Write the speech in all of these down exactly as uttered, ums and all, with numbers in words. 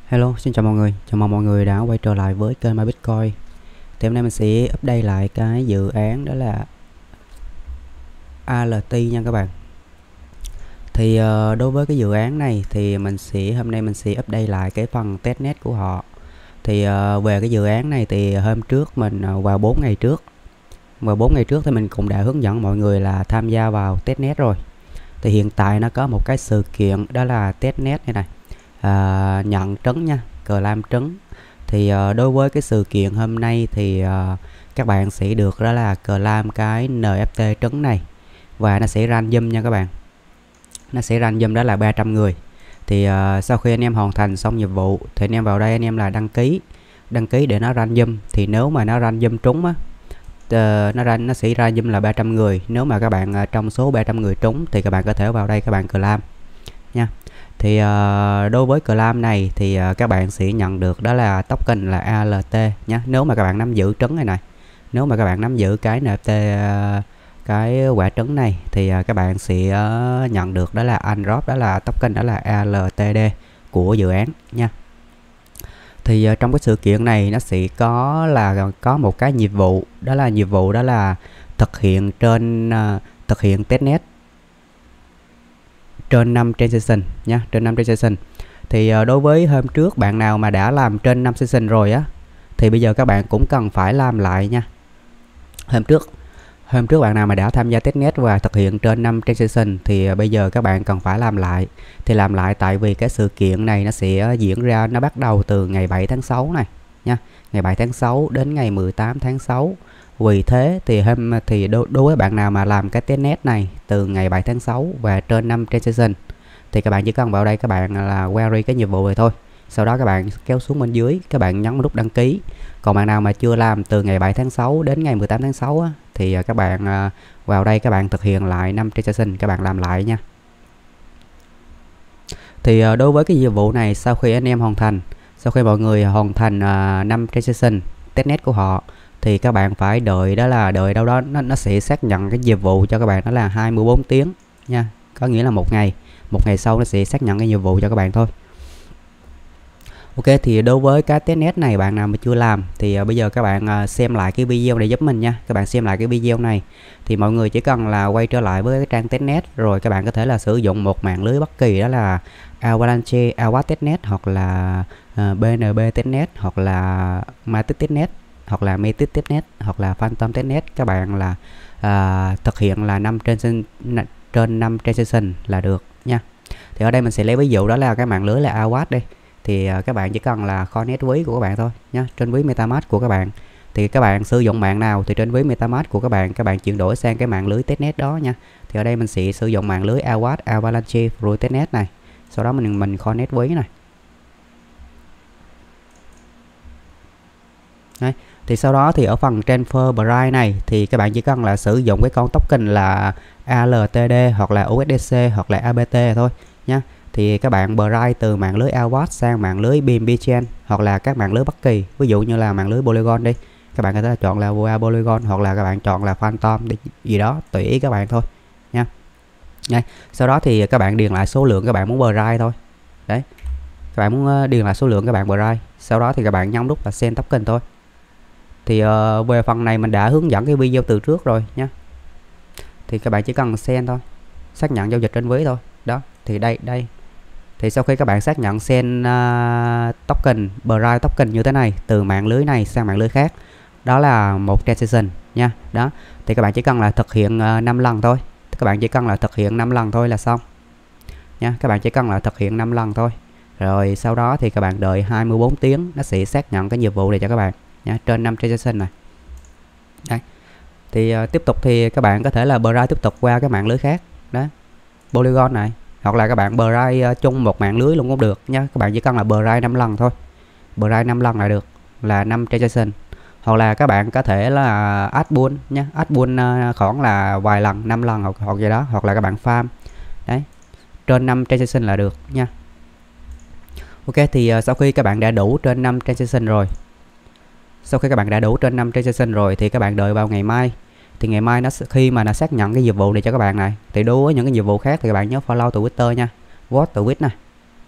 Hello, xin chào mọi người, chào mừng mọi người đã quay trở lại với kênh MyBitcoin. Thì hôm nay mình sẽ update lại cái dự án đó là a lờ tê nha các bạn. Thì uh, đối với cái dự án này thì mình sẽ hôm nay mình sẽ update lại cái phần testnet của họ. Thì uh, về cái dự án này thì hôm trước mình uh, vào bốn ngày trước vào bốn ngày trước thì mình cũng đã hướng dẫn mọi người là tham gia vào testnet rồi. Thì hiện tại nó có một cái sự kiện đó là testnet này này. À, nhận trứng nha, cờ lam trứng. Thì uh, đối với cái sự kiện hôm nay thì uh, các bạn sẽ được đó là cờ lam cái en ép tê trứng này, và nó sẽ random nha các bạn. Nó sẽ random đó là ba trăm người. Thì uh, sau khi anh em hoàn thành xong nhiệm vụ thì anh em vào đây anh em là đăng ký đăng ký để nó random. Thì nếu mà nó random trúng á, uh, nó ran nó sẽ random là ba trăm người. Nếu mà các bạn uh, trong số ba trăm người trúng thì các bạn có thể vào đây các bạn cờ lam nha. Thì uh, đối với claim này thì uh, các bạn sẽ nhận được đó là token là a lờ tê nhé. Nếu mà các bạn nắm giữ trứng này này, nếu mà các bạn nắm giữ cái en ép tê uh, cái quả trứng này thì uh, các bạn sẽ uh, nhận được đó là airdrop, đó là token đó là a lờ tê đê của dự án nha. Thì uh, trong cái sự kiện này nó sẽ có là có một cái nhiệm vụ, đó là nhiệm vụ đó là thực hiện trên uh, thực hiện testnet trên năm transaction nha, trên năm transaction. Thì uh, đối với hôm trước bạn nào mà đã làm trên năm session rồi á thì bây giờ các bạn cũng cần phải làm lại nha. Hôm trước hôm trước bạn nào mà đã tham gia testnet và thực hiện trên năm transaction thì uh, bây giờ các bạn cần phải làm lại. Thì làm lại tại vì cái sự kiện này nó sẽ diễn ra, nó bắt đầu từ ngày bảy tháng sáu này nha, ngày bảy tháng sáu đến ngày mười tám tháng sáu. Vì thế thì hôm thì đối, đối với bạn nào mà làm cái testnet này từ ngày bảy tháng sáu và trên năm transaction thì các bạn chỉ cần vào đây các bạn là query cái nhiệm vụ này thôi. Sau đó các bạn kéo xuống bên dưới, các bạn nhấn nút đăng ký. Còn bạn nào mà chưa làm từ ngày bảy tháng sáu đến ngày mười tám tháng sáu á, thì các bạn vào đây các bạn thực hiện lại năm transaction, các bạn làm lại nha. Thì đối với cái nhiệm vụ này, sau khi anh em hoàn thành, sau khi mọi người hoàn thành năm transaction testnet của họ thì các bạn phải đợi, đó là đợi đâu đó nó, nó sẽ xác nhận cái nhiệm vụ cho các bạn, đó là hai mươi bốn tiếng nha, có nghĩa là một ngày một ngày sau nó sẽ xác nhận cái nhiệm vụ cho các bạn thôi. Ok, thì đối với cái testnet này bạn nào mà chưa làm thì uh, bây giờ các bạn uh, xem lại cái video này giúp mình nha. Các bạn xem lại cái video này thì mọi người chỉ cần là quay trở lại với cái trang testnet, rồi các bạn có thể là sử dụng một mạng lưới bất kỳ, đó là Avalanche, Awat testnet, hoặc là uh, bê en bê testnet, hoặc là Matic testnet, hoặc là Metis testnet, hoặc là Phantom testnet. Các bạn là uh, thực hiện là năm trên trên năm transaction là được nha. Thì ở đây mình sẽ lấy ví dụ đó là cái mạng lưới là Awat đây. Thì uh, các bạn chỉ cần là connect ví của các bạn thôi nhé, trên ví MetaMask của các bạn. Thì các bạn sử dụng mạng nào thì trên ví MetaMask của các bạn, các bạn chuyển đổi sang cái mạng lưới testnet đó nha. Thì ở đây mình sẽ sử dụng mạng lưới Awat Avalanche Pro testnet này. Sau đó mình mình connect ví này. Đấy. Thì sau đó thì ở phần transfer price này thì các bạn chỉ cần là sử dụng cái con token là a lờ tê đê hoặc là u ét đê xê hoặc là a bê tê thôi nhé. Thì các bạn price từ mạng lưới Awat sang mạng lưới bê en bê Chain hoặc là các mạng lưới bất kỳ, ví dụ như là mạng lưới Polygon đi, các bạn có thể là chọn là Voa Polygon hoặc là các bạn chọn là Phantom đi, gì đó tùy ý các bạn thôi nha. Đây. Sau đó thì các bạn điền lại số lượng các bạn muốn price thôi. Đấy. Các bạn muốn điền lại số lượng các bạn price. Sau đó thì các bạn nhấn nút là send token thôi. Thì uh, về phần này mình đã hướng dẫn cái video từ trước rồi nhé. Thì các bạn chỉ cần send thôi, xác nhận giao dịch trên ví thôi. Đó, thì đây đây. Thì sau khi các bạn xác nhận send uh, token, price token như thế này từ mạng lưới này sang mạng lưới khác, đó là một transaction nha. Đó, thì các bạn chỉ cần là thực hiện uh, năm lần thôi. Các bạn chỉ cần là thực hiện năm lần thôi là xong. Nha, các bạn chỉ cần là thực hiện năm lần thôi. Rồi sau đó thì các bạn đợi hai mươi bốn tiếng nó sẽ xác nhận cái nhiệm vụ này cho các bạn nha, trên năm transaction này. Đấy. Thì uh, tiếp tục thì các bạn có thể là price tiếp tục qua cái mạng lưới khác. Đó. Polygon này, hoặc là các bạn price uh, chung một mạng lưới luôn cũng được nha. Các bạn chỉ cần là price năm lần thôi. Price năm lần là được, là năm transaction. Hoặc là các bạn có thể là add pool nhé, add pool uh, khoảng là vài lần, năm lần hoặc hoặc gì đó, hoặc là các bạn farm. Đấy. Trên năm transaction là được nha. Ok, thì uh, sau khi các bạn đã đủ trên năm transaction rồi, sau khi các bạn đã đủ trên năm transaction rồi thì các bạn đợi vào ngày mai. Thì ngày mai nó khi mà nó xác nhận cái nhiệm vụ này cho các bạn này, thì đối với những cái nhiệm vụ khác thì các bạn nhớ follow từ Twitter nha, vote từ Twitter này.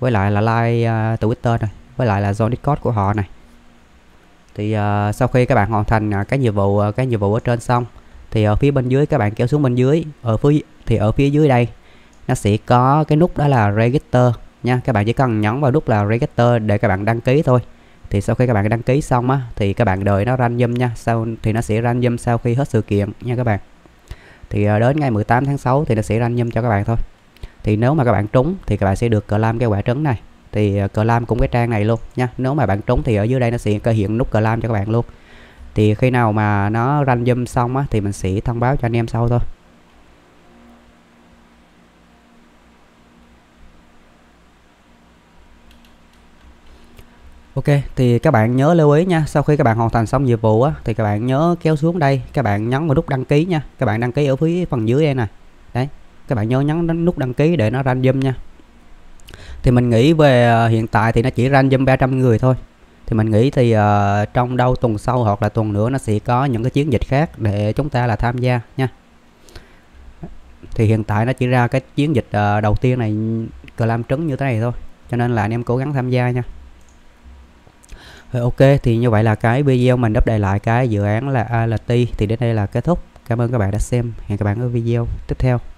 với lại là like uh, Twitter này, với lại là join Discord của họ này. Thì uh, sau khi các bạn hoàn thành uh, cái nhiệm vụ uh, cái nhiệm vụ ở trên xong thì ở phía bên dưới các bạn kéo xuống bên dưới, ở phía thì ở phía dưới đây nó sẽ có cái nút đó là register nha. Các bạn chỉ cần nhấn vào nút là register để các bạn đăng ký thôi. Thì sau khi các bạn đăng ký xong á thì các bạn đợi nó random nha, sau thì nó sẽ random sau khi hết sự kiện nha các bạn. Thì uh, đến ngày mười tám tháng sáu thì nó sẽ random cho các bạn thôi. Thì nếu mà các bạn trúng thì các bạn sẽ được claim cái quả trứng này. Thì uh, claim cũng cái trang này luôn nha. Nếu mà bạn trúng thì ở dưới đây nó sẽ có hiện nút claim cho các bạn luôn. Thì khi nào mà nó random xong á thì mình sẽ thông báo cho anh em sau thôi. Ok, thì các bạn nhớ lưu ý nha, sau khi các bạn hoàn thành xong nhiệm vụ á thì các bạn nhớ kéo xuống đây, các bạn nhấn vào nút đăng ký nha. Các bạn đăng ký ở phía phần dưới đây này. Đấy, các bạn nhớ nhấn đến nút đăng ký để nó random nha. Thì mình nghĩ về uh, hiện tại thì nó chỉ random ba trăm người thôi. Thì mình nghĩ thì uh, trong đâu tuần sau hoặc là tuần nữa nó sẽ có những cái chiến dịch khác để chúng ta là tham gia nha. Thì hiện tại nó chỉ ra cái chiến dịch uh, đầu tiên này claim trứng như thế này thôi, cho nên là anh em cố gắng tham gia nha. Rồi, ok, thì như vậy là cái video mình update lại cái dự án là a lờ tê thì đến đây là kết thúc. Cảm ơn các bạn đã xem, hẹn các bạn ở video tiếp theo.